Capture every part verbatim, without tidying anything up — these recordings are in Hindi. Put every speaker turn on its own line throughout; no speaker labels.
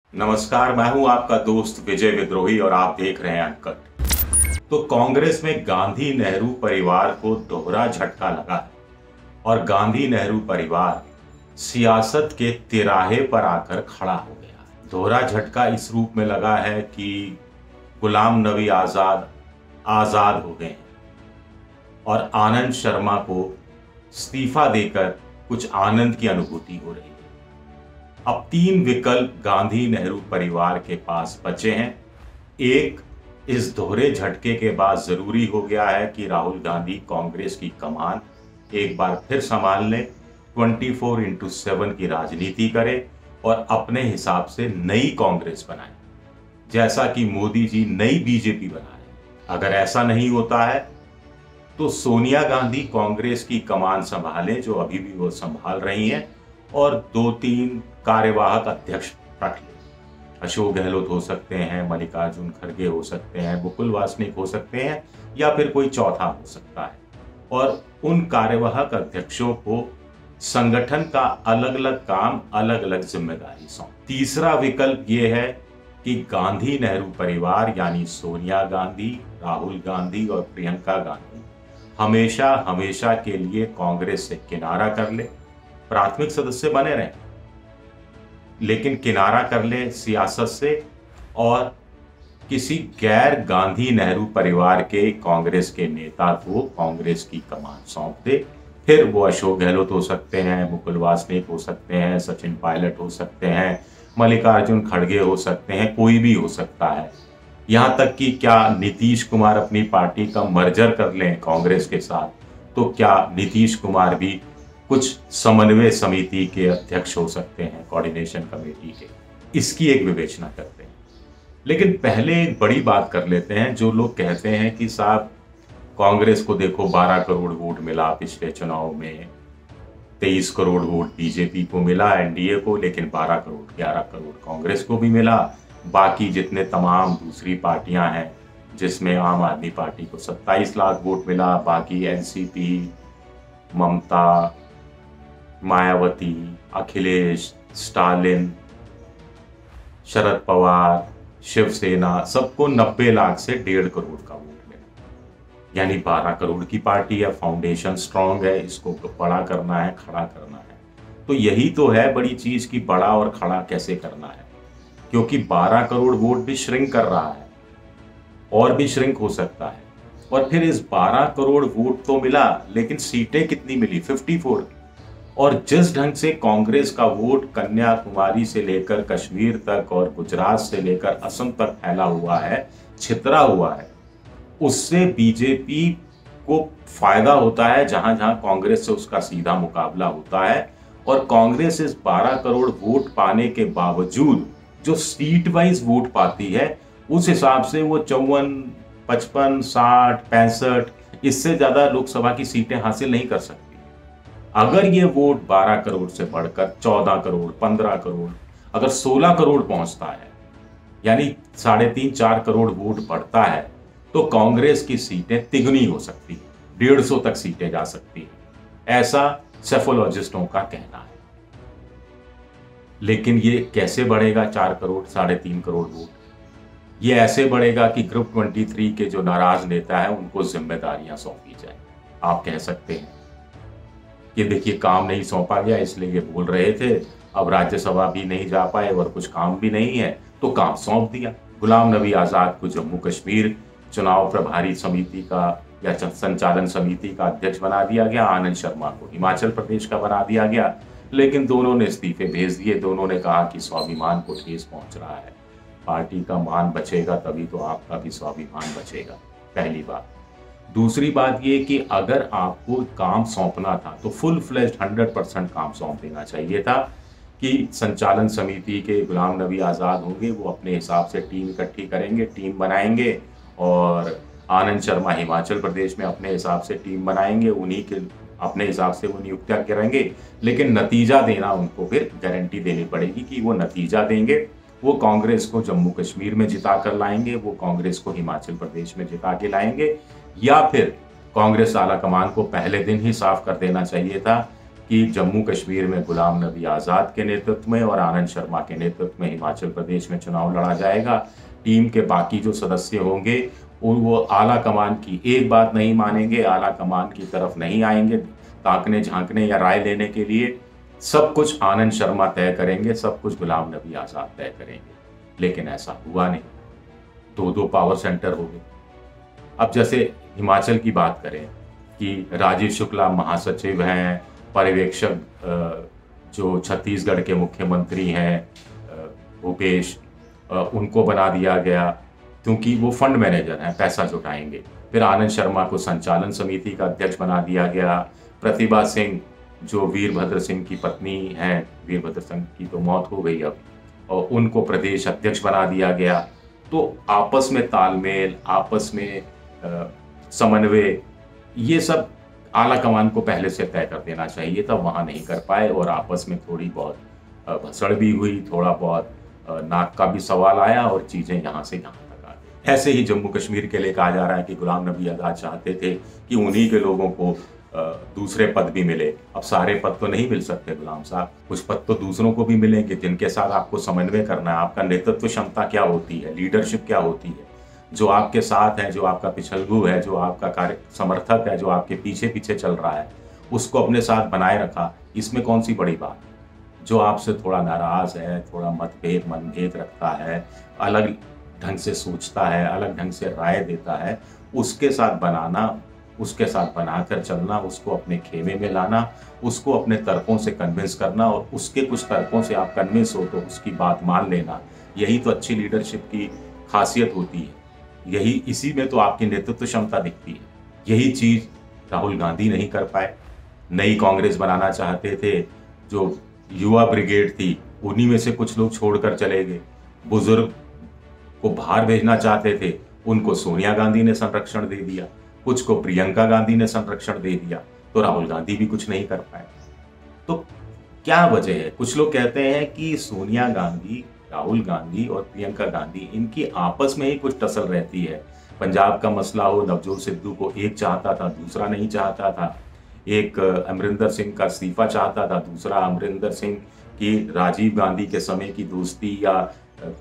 नमस्कार, मैं हूं आपका दोस्त विजय विद्रोही और आप देख रहे हैं अनकट। तो कांग्रेस में गांधी नेहरू परिवार को दोहरा झटका लगा है और गांधी नेहरू परिवार सियासत के तिराहे पर आकर खड़ा हो गया है। दोहरा झटका इस रूप में लगा है कि गुलाम नबी आजाद आजाद हो गए हैं और आनंद शर्मा को इस्तीफा देकर कुछ आनंद की अनुभूति हो रही है। अब तीन विकल्प गांधी नेहरू परिवार के पास बचे हैं। एक, इस दोहरे झटके के बाद जरूरी हो गया है कि राहुल गांधी कांग्रेस की कमान एक बार फिर संभाल लें, चौबीस इंटू सात की राजनीति करें और अपने हिसाब से नई कांग्रेस बनाएं, जैसा कि मोदी जी नई बीजेपी बना रहे। अगर ऐसा नहीं होता है तो सोनिया गांधी कांग्रेस की कमान संभालें, जो अभी भी वो संभाल रही हैं, और दो तीन कार्यवाहक अध्यक्ष रख ले। अशोक गहलोत हो सकते हैं, मल्लिकार्जुन खड़गे हो सकते हैं, मुकुल वासनिक हो सकते हैं, या फिर कोई चौथा हो सकता है, और उन कार्यवाहक अध्यक्षों को संगठन का अलग अलग काम, अलग अलग जिम्मेदारी सौंप। तीसरा विकल्प ये है कि गांधी नेहरू परिवार यानी सोनिया गांधी, राहुल गांधी और प्रियंका गांधी हमेशा हमेशा के लिए कांग्रेस से किनारा कर ले, प्राथमिक सदस्य बने रहें लेकिन किनारा कर ले सियासत से, और किसी गैर गांधी नेहरू परिवार के कांग्रेस के नेता को कांग्रेस की कमान सौंप दे। फिर वो अशोक गहलोत हो सकते हैं, मुकुल वासनिक हो सकते हैं, सचिन पायलट हो सकते हैं, मल्लिकार्जुन खड़गे हो सकते हैं, कोई भी हो सकता है। यहां तक कि क्या नीतीश कुमार अपनी पार्टी का मर्जर कर लें कांग्रेस के साथ, तो क्या नीतीश कुमार भी कुछ समन्वय समिति के अध्यक्ष हो सकते हैं, कोऑर्डिनेशन कमेटी के। इसकी एक विवेचना करते हैं। लेकिन पहले एक बड़ी बात कर लेते हैं। जो लोग कहते हैं कि साहब कांग्रेस को देखो बारह करोड़ वोट मिला पिछले चुनाव में, तेईस करोड़ वोट बीजेपी को मिला एनडीए को, लेकिन बारह करोड़ ग्यारह करोड़ कांग्रेस को भी मिला। बाकी जितने तमाम दूसरी पार्टियां हैं, जिसमें आम आदमी पार्टी को सत्ताईस लाख वोट मिला, बाकी एनसीपी, ममता, मायावती, अखिलेश, स्टालिन, शरद पवार, शिवसेना, सबको नब्बे लाख से डेढ़ करोड़ का वोट मिला। यानी बारह करोड़ की पार्टी है, फाउंडेशन स्ट्रांग है, इसको बड़ा करना है, खड़ा करना है। तो यही तो है बड़ी चीज की बड़ा और खड़ा कैसे करना है, क्योंकि बारह करोड़ वोट भी श्रिंक कर रहा है और भी श्रिंक हो सकता है। और फिर इस बारह करोड़ वोट तो मिला, लेकिन सीटें कितनी मिली? चौवन। और जिस ढंग से कांग्रेस का वोट कन्याकुमारी से लेकर कश्मीर तक और गुजरात से लेकर असम तक फैला हुआ है, छितरा हुआ है, उससे बीजेपी को फायदा होता है जहां जहां कांग्रेस से उसका सीधा मुकाबला होता है। और कांग्रेस इस बारह करोड़ वोट पाने के बावजूद जो सीट वाइज वोट पाती है, उस हिसाब से वो चौवन, पचपन, साठ, पैंसठ, इससे ज्यादा लोकसभा की सीटें हासिल नहीं कर सकती। अगर ये वोट बारह करोड़ से बढ़कर चौदह करोड़, पंद्रह करोड़, अगर सोलह करोड़ पहुंचता है, यानी साढ़े तीन चार करोड़ वोट बढ़ता है, तो कांग्रेस की सीटें तिगुनी हो सकती है, डेढ़ सौ तक सीटें जा सकती है, ऐसा सेफोलॉजिस्टों का कहना है। लेकिन ये कैसे बढ़ेगा चार करोड़, साढ़े तीन करोड़ वोट? ये ऐसे बढ़ेगा कि ग्रुप तेईस के जो नाराज नेता है उनको जिम्मेदारियां सौंपी जाए। आप कह सकते हैं कि देखिए काम नहीं सौंपा गया इसलिए ये बोल रहे थे, अब राज्यसभा भी नहीं जा पाए और कुछ काम भी नहीं है तो काम सौंप दिया। गुलाम नबी आजाद को जम्मू कश्मीर चुनाव प्रभारी समिति का या संचालन समिति का अध्यक्ष बना दिया गया, आनंद शर्मा को हिमाचल प्रदेश का बना दिया गया, लेकिन दोनों ने इस्तीफे भेज दिए। दोनों ने कहा कि स्वाभिमान को ठेस पहुंच रहा है, पार्टी का मान बचेगा तभी तो आपका भी स्वाभिमान बचेगा, पहली बात। दूसरी बात ये कि अगर आपको काम सौंपना था तो फुल फ्लेज्ड हंड्रेड परसेंट काम सौंप देना चाहिए था कि संचालन समिति के गुलाम नबी आज़ाद होंगे, वो अपने हिसाब से टीम इकट्ठी करेंगे, टीम बनाएंगे, और आनंद शर्मा हिमाचल प्रदेश में अपने हिसाब से टीम बनाएंगे, उन्हीं के अपने हिसाब से वो नियुक्तियां करेंगे। लेकिन नतीजा देना उनको फिर गारंटी देनी पड़ेगी कि वो नतीजा देंगे, वो कांग्रेस को जम्मू कश्मीर में जिता कर लाएंगे, वो कांग्रेस को हिमाचल प्रदेश में जिता के लाएंगे। या फिर कांग्रेस आला कमान को पहले दिन ही साफ कर देना चाहिए था कि जम्मू कश्मीर में गुलाम नबी आज़ाद के नेतृत्व में और आनंद शर्मा के नेतृत्व में हिमाचल प्रदेश में चुनाव लड़ा जाएगा। टीम के बाकी जो सदस्य होंगे वो आला कमान की एक बात नहीं मानेंगे, आला कमान की तरफ नहीं आएंगे ताकने झांकने या राय लेने के लिए। सब कुछ आनंद शर्मा तय करेंगे, सब कुछ गुलाम नबी आज़ाद तय करेंगे। लेकिन ऐसा हुआ नहीं, दो दो पावर सेंटर हो गए। अब जैसे हिमाचल की बात करें कि राजीव शुक्ला महासचिव हैं, पर्यवेक्षक जो छत्तीसगढ़ के मुख्यमंत्री हैं भूपेश, उनको बना दिया गया क्योंकि वो फंड मैनेजर हैं, पैसा जुटाएंगे। फिर आनंद शर्मा को संचालन समिति का अध्यक्ष बना दिया गया। प्रतिभा सिंह जो वीरभद्र सिंह की पत्नी हैं, वीरभद्र सिंह की तो मौत हो गई अब, और उनको प्रदेश अध्यक्ष बना दिया गया। तो आपस में तालमेल, आपस में समन्वय, ये सब आला कमान को पहले से तय कर देना चाहिए था, वहाँ नहीं कर पाए और आपस में थोड़ी बहुत भसड़ भी हुई, थोड़ा बहुत नाक का भी सवाल आया और चीज़ें यहाँ से यहाँ तक आ गई। ऐसे ही जम्मू कश्मीर के लिए कहा जा रहा है कि गुलाम नबी आज़ाद चाहते थे कि उन्हीं के लोगों को दूसरे पद भी मिले। अब सारे पद तो नहीं मिल सकते गुलाम साहब, कुछ पद तो दूसरों को भी मिलेंगे जिनके साथ आपको समन्वय करना है। आपका नेतृत्व क्षमता क्या होती है, लीडरशिप क्या होती है, जो आपके साथ है, जो आपका पिछलगू है, जो आपका कार्य समर्थक है, जो आपके पीछे पीछे चल रहा है, उसको अपने साथ बनाए रखा। इसमें कौन सी बड़ी बात? जो आपसे थोड़ा नाराज है, थोड़ा मतभेद मनभेद रखता है, अलग ढंग से सोचता है, अलग ढंग से राय देता है, उसके साथ बनाना, उसके साथ बनाकर चलना, उसको अपने खेमे में लाना, उसको अपने तर्कों से कन्विंस करना और उसके कुछ तर्कों से आप कन्विंस हो तो उसकी बात मान लेना। यही तो अच्छी लीडरशिप की खासियत होती है। यही इसी में तो आपकी नेतृत्व क्षमता दिखती है। यही चीज राहुल गांधी नहीं कर पाए। नई कांग्रेस बनाना चाहते थे, जो युवा ब्रिगेड थी उन्हीं में से कुछ लोग छोड़कर चले गए। बुजुर्ग को बाहर भेजना चाहते थे, उनको सोनिया गांधी ने संरक्षण दे दिया, कुछ को प्रियंका गांधी ने संरक्षण दे दिया, तो राहुल गांधी भी कुछ नहीं कर पाए। तो क्या वजह है? कुछ लोग कहते हैं कि सोनिया गांधी, राहुल गांधी और प्रियंका गांधी, इनकी आपस में ही कुछ टसल रहती है। पंजाब का मसला हो, नवजोत सिद्धू को एक चाहता था, दूसरा नहीं चाहता था। एक अमरिंदर सिंह का इस्तीफा चाहता था, दूसरा अमरिंदर सिंह की राजीव गांधी के समय की दोस्ती या आ,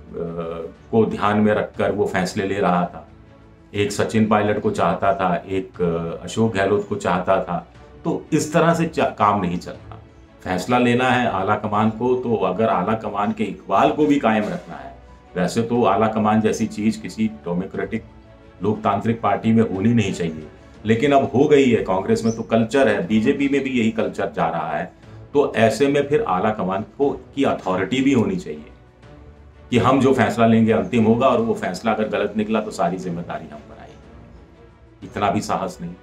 को ध्यान में रखकर वो फैसले ले रहा था। एक सचिन पायलट को चाहता था, एक अशोक गहलोत को चाहता था। तो इस तरह से काम नहीं चलता। फैसला लेना है आला कमान को, तो अगर आला कमान के इकबाल को भी कायम रखना है, वैसे तो आला कमान जैसी चीज किसी डेमोक्रेटिक लोकतांत्रिक पार्टी में होनी नहीं चाहिए, लेकिन अब हो गई है। कांग्रेस में तो कल्चर है, बीजेपी में भी यही कल्चर जा रहा है। तो ऐसे में फिर आला कमान को की अथॉरिटी भी होनी चाहिए कि हम जो फैसला लेंगे अंतिम होगा, और वो फैसला अगर गलत निकला तो सारी जिम्मेदारी हम पर आएगी। इतना भी साहस नहीं,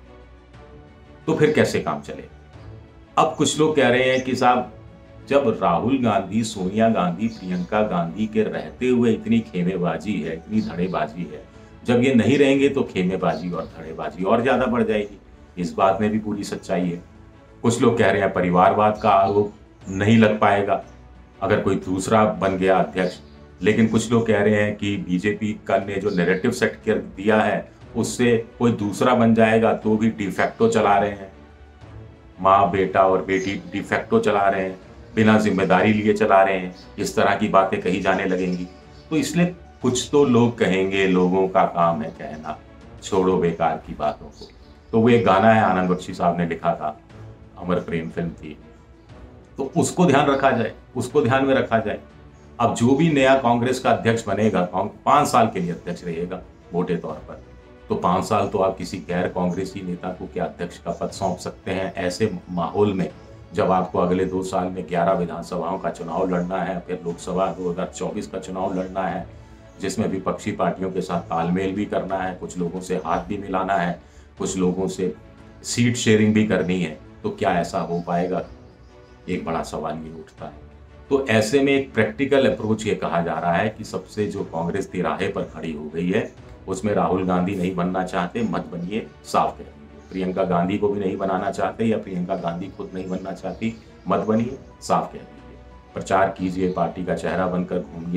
तो फिर कैसे काम चले? अब कुछ लोग कह रहे हैं कि साहब, जब राहुल गांधी, सोनिया गांधी, प्रियंका गांधी के रहते हुए इतनी खेमेबाजी है, इतनी धड़ेबाजी है, जब ये नहीं रहेंगे तो खेमेबाजी और धड़ेबाजी और ज्यादा बढ़ जाएगी। इस बात में भी पूरी सच्चाई है। कुछ लोग कह रहे हैं परिवारवाद का आरोप नहीं लग पाएगा अगर कोई दूसरा बन गया अध्यक्ष, लेकिन कुछ लोग कह रहे हैं कि बीजेपी का ने जो नैरेटिव सेट कर दिया है उससे कोई दूसरा बन जाएगा तो भी डिफैक्टो चला रहे हैं, माँ बेटा और बेटी डिफैक्टो चला रहे हैं, बिना जिम्मेदारी लिए चला रहे हैं। इस तरह की बातें कही जाने लगेंगी। तो इसलिए कुछ तो लोग कहेंगे, लोगों का काम है कहना, छोड़ो बेकार की बातों को। तो वो एक गाना है, आनंद बख्शी साहब ने लिखा था, अमर प्रेम फिल्म थी, तो उसको ध्यान रखा जाए, उसको ध्यान में रखा जाए। अब जो भी नया कांग्रेस का अध्यक्ष बनेगा, पांच साल के लिए अध्यक्ष रहेगा मोटे तौर पर, तो पांच साल तो आप किसी गैर कांग्रेसी नेता को क्या अध्यक्ष का पद सौंप सकते हैं? ऐसे माहौल में जब आपको अगले दो साल में ग्यारह विधानसभाओं का चुनाव लड़ना है, फिर लोकसभा दो हजार चौबीस का चुनाव लड़ना है, जिसमें विपक्षी पार्टियों के साथ तालमेल भी करना है, कुछ लोगों से हाथ भी मिलाना है, कुछ लोगों से सीट शेयरिंग भी करनी है, तो क्या ऐसा हो पाएगा? एक बड़ा सवाल ये उठता है। तो ऐसे में एक प्रैक्टिकल अप्रोच ये कहा जा रहा है कि सबसे जो कांग्रेस तिराहे पर खड़ी हो गई है, उसमें राहुल गांधी नहीं बनना चाहते, मत बनिए, साफ कह दीजिए। प्रियंका गांधी को भी नहीं बनाना चाहते, या प्रियंका गांधी खुद नहीं बनना चाहती, मत बनिए, साफ कह दीजिए। प्रचार कीजिए, पार्टी का चेहरा बनकर घूमिए,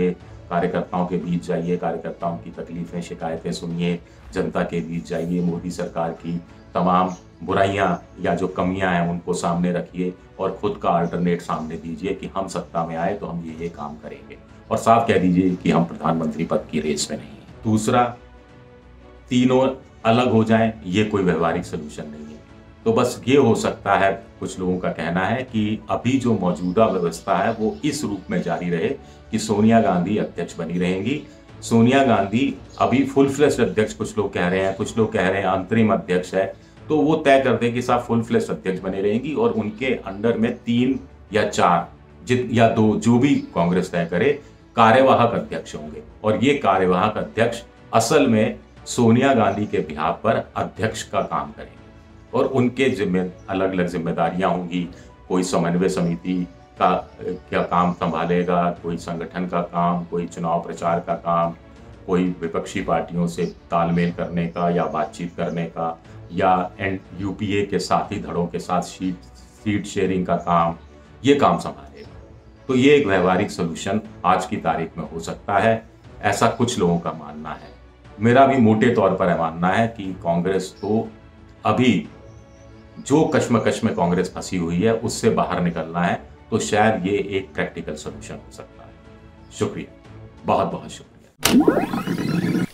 कार्यकर्ताओं के बीच जाइए, कार्यकर्ताओं की तकलीफें शिकायतें सुनिए, जनता के बीच जाइए, मोदी सरकार की तमाम बुराइयां या जो कमियां हैं उनको सामने रखिए और खुद का अल्टरनेट सामने दीजिए कि हम सत्ता में आए तो हम ये ये काम करेंगे, और साफ कह दीजिए कि हम प्रधानमंत्री पद की रेस में नहीं हैं। दूसरा, तीनों अलग हो जाएं, ये कोई व्यवहारिक सोल्यूशन नहीं है। तो बस ये हो सकता है, कुछ लोगों का कहना है कि अभी जो मौजूदा व्यवस्था है वो इस रूप में जारी रहे कि सोनिया गांधी अध्यक्ष बनी रहेंगी। सोनिया गांधी अभी फुल फ्लेश्ड अध्यक्ष कुछ लोग कह रहे हैं, कुछ लोग कह रहे हैं अंतरिम अध्यक्ष है, तो वो तय कर दे कि साहब फुल फ्लेश्ड अध्यक्ष बने रहेंगी और उनके अंडर में तीन या चार जित या दो जो भी कांग्रेस तय करे कार्यवाहक अध्यक्ष होंगे, और ये कार्यवाहक अध्यक्ष असल में सोनिया गांधी के बिहाफ पर अध्यक्ष का काम करेंगे और उनके जिम्मे अलग अलग जिम्मेदारियां होंगी। कोई समन्वय समिति का क्या काम संभालेगा, कोई संगठन का काम, कोई चुनाव प्रचार का काम, कोई विपक्षी पार्टियों से तालमेल करने का या बातचीत करने का, या एंड यूपीए के साथी धड़ों के साथ सीट सीट शेयरिंग का काम, ये काम संभालेगा। तो ये एक व्यवहारिक सोल्यूशन आज की तारीख में हो सकता है, ऐसा कुछ लोगों का मानना है। मेरा भी मोटे तौर पर मानना है कि कांग्रेस को अभी जो कश्मकश में कांग्रेस फंसी हुई है उससे बाहर निकलना है, तो शायद ये एक प्रैक्टिकल सोल्यूशन हो सकता है। शुक्रिया, बहुत बहुत शुक्रिया।